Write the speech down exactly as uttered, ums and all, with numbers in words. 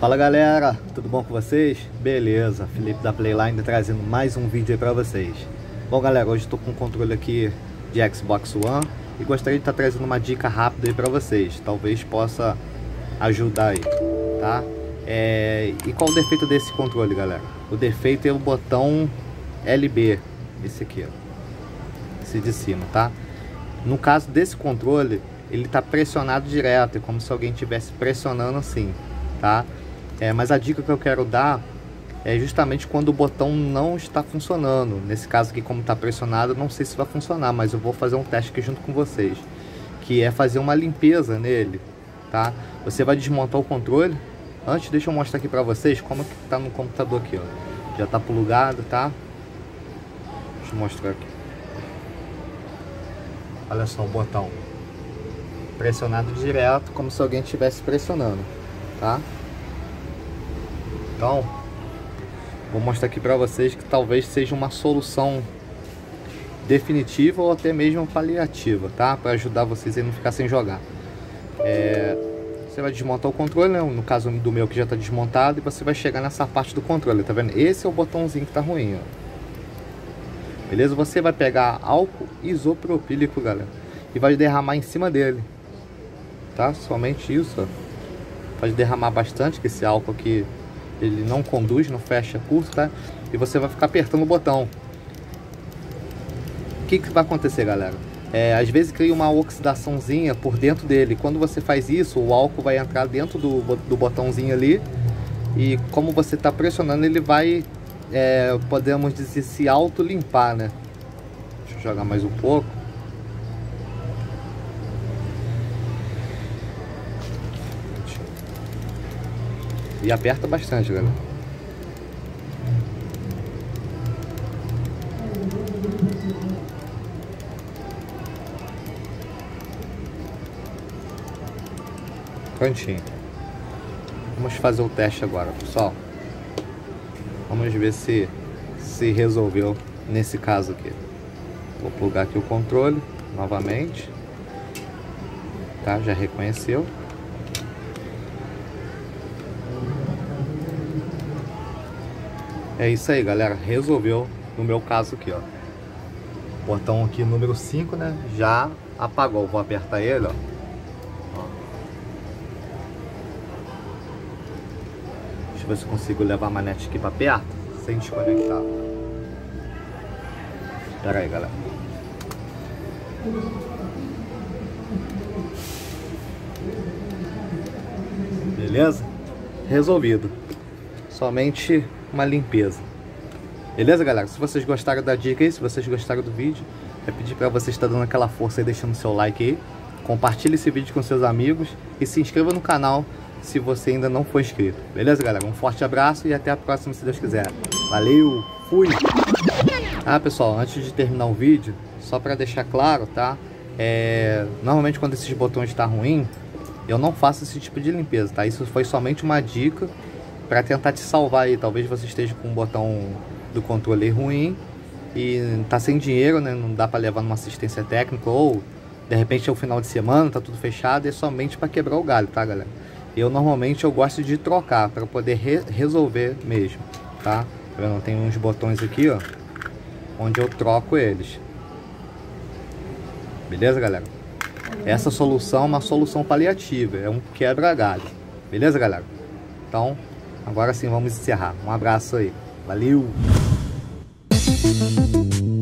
Fala galera, tudo bom com vocês? Beleza, Felipe da Playline trazendo mais um vídeo aí pra vocês. Bom galera, hoje estou com um controle aqui de Xbox One e gostaria de estar trazendo uma dica rápida aí pra vocês. Talvez possa ajudar aí, tá? É... E qual o defeito desse controle, galera? O defeito é o botão L B, esse aqui, ó, esse de cima, tá? No caso desse controle, ele tá pressionado direto, é como se alguém estivesse pressionando assim, tá? É, mas a dica que eu quero dar é justamente quando o botão não está funcionando. Nesse caso aqui, como está pressionado, não sei se vai funcionar, mas eu vou fazer um teste aqui junto com vocês, que é fazer uma limpeza nele, tá? Você vai desmontar o controle. Antes, deixa eu mostrar aqui para vocês como que tá no computador aqui, ó. Já tá plugado, tá? Deixa eu mostrar aqui. Olha só o botão pressionado direto, como se alguém estivesse pressionando, tá? Então, vou mostrar aqui para vocês que talvez seja uma solução definitiva ou até mesmo paliativa, tá? Para ajudar vocês a não ficar sem jogar. É, você vai desmontar o controle, né? No caso do meu que já está desmontado, e você vai chegar nessa parte do controle, tá vendo? Esse é o botãozinho que tá ruim, ó. Beleza? Você vai pegar álcool isopropílico, galera, e vai derramar em cima dele, tá? Somente isso, ó. Pode derramar bastante, que esse álcool aqui ele não conduz, não fecha curso, tá? E você vai ficar apertando o botão. O que que vai acontecer, galera? É, às vezes cria uma oxidaçãozinha por dentro dele. Quando você faz isso, o álcool vai entrar dentro do, do botãozinho ali. E como você está pressionando, ele vai, é, podemos dizer, se auto-limpar, né? Deixa eu jogar mais um pouco. E aperta bastante, galera. Prontinho. Vamos fazer o teste agora, pessoal. Vamos ver se se resolveu nesse caso aqui. Vou plugar aqui o controle novamente. Tá? Já reconheceu. É isso aí, galera, resolveu no meu caso aqui, ó. Botão aqui número cinco, né, já apagou. Vou apertar ele, ó. Deixa eu ver se eu consigo levar a manete aqui pra perto, sem desconectar. Pera aí, galera. Beleza? Resolvido. Somente uma limpeza. Beleza, galera? Se vocês gostaram da dica aí, se vocês gostaram do vídeo, é pedir para você estar dando aquela força aí, deixando seu like aí, compartilhe esse vídeo com seus amigos e se inscreva no canal se você ainda não for inscrito. Beleza, galera? Um forte abraço e até a próxima, se Deus quiser. Valeu, fui! Ah, pessoal, antes de terminar o vídeo, só para deixar claro, tá? É... Normalmente quando esses botões estão ruins, eu não faço esse tipo de limpeza, tá? Isso foi somente uma dica para tentar te salvar aí. Talvez você esteja com um botão do controle ruim e tá sem dinheiro, né? Não dá para levar numa assistência técnica, ou de repente é o final de semana, tá tudo fechado, é somente para quebrar o galho, tá, galera? Eu normalmente eu gosto de trocar para poder re resolver mesmo, tá? Tá vendo? Tem uns botões aqui, ó, onde eu troco eles. Beleza, galera? Essa solução é uma solução paliativa, é um quebra-galho. Beleza, galera? Então, agora sim, vamos encerrar. Um abraço aí. Valeu!